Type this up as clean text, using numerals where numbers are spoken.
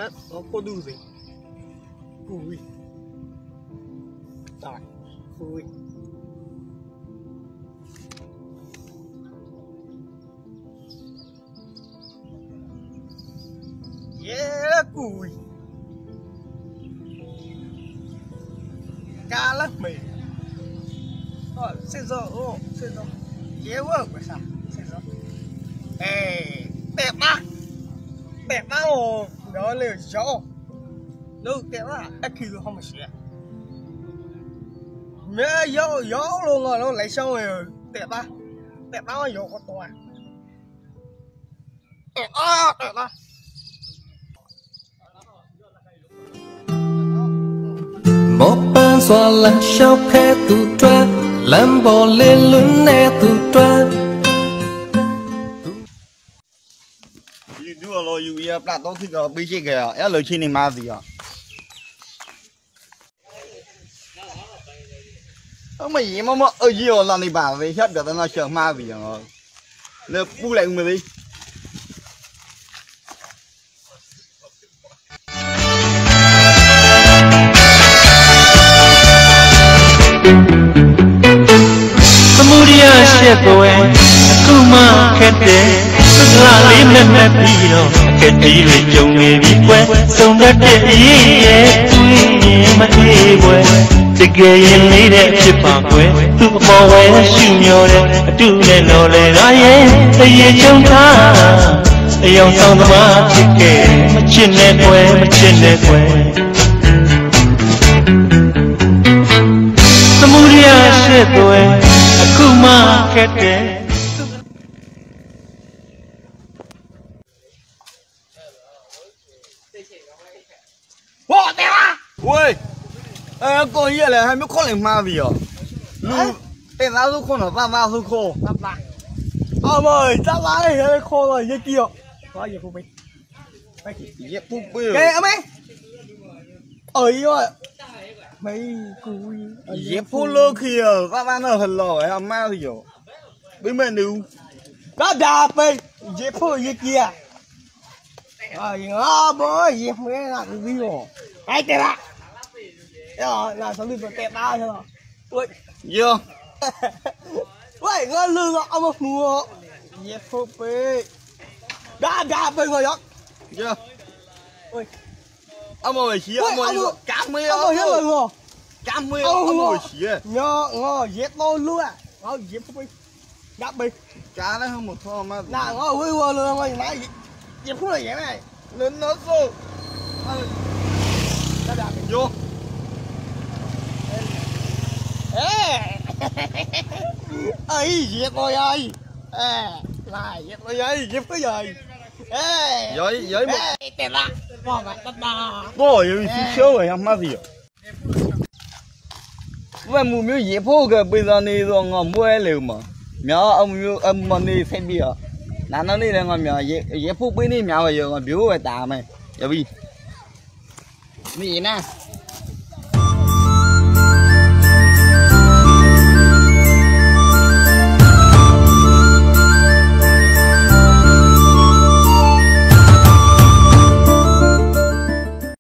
nó có đủ gì cùi rồi cùi yeah cùi cá lắm mày xin rồi dễ quá phải sao xin rồi đẹp á ồ đó là gió đâu đẹp á khi không mà xỉa mẹ gió luôn rồi nó lại sao rồi đẹp á gió có to đẹp á một ban xóa là sao khe tụ tra làm bỏ lên lún nè tụ tra Dua lo you ya plat to thi ga bi chi ga ya lo chi ni ma gì à mà gì mà ở nhiều là này bảo về hết được nó chờ ma gì rồi nó bu lại người đi Samudia shepoe kuma khete la li mẹ mẹ pi do khete le chồng ne bi que sông đấtရဲ့ရဲ့တွင်းရင်မအေးပွဲတကယ်ရင်လေးတဲ့ဖြစ်ပါကွယ်သူ့အပေါ်ဝဲရှူမျောတဲ့အတူနဲ့လော်လေရရဲ့တရေချုံထားအယောင်ဆောင်သမားဖြစ်ခဲ့မချစ်နဲ့ကွယ်သမုဒိယရှစ်သွဲအခုမှခက်တယ်哇对啊喂过夜了还没看来嘛的哦哎那都看了爸都看爸ơi chắc lá này hơi khô rồi như kia có gì không biết dép phúc bê kệ mấy ơi ơi mấy cùi dép phúc lơ kia ba nó hình lò hay ma thì rồi bên mình đều đó đạp đi dép phúc như kia bố dép mấy là cái gì rồi ai tệ ạ rồi là sao đi vào tệ ta thôi ui vô 喂我lương ông mà mua dép phúc bê đạp bên ngoài đó vô ui ông ơi xí ông ơi cám mấy ông ơi hết rồi cám mấy ông ơi xí ngó dép tôi luôn à ngó dép phúc bê đạp bê cá nó không một thô mà nè ngó ui luôn rồi nãy dép phúc là vậy này lên nó vô vô ấy dẹp rồi ơi này dẹp rồi ơi dẹp cái gì giỏi một tiền là bỏ mặt đất đà rồi xí xíu rồi em ma gì vậy mù miêu dẹp phố cái bây giờ này rồi ngõ mua liều mà mẹ ông mà đi xem bia nó đi là ngõ mẹ dẹp phố bên này mẹ bây giờ ngõ biểu về tà mày giờ đi nè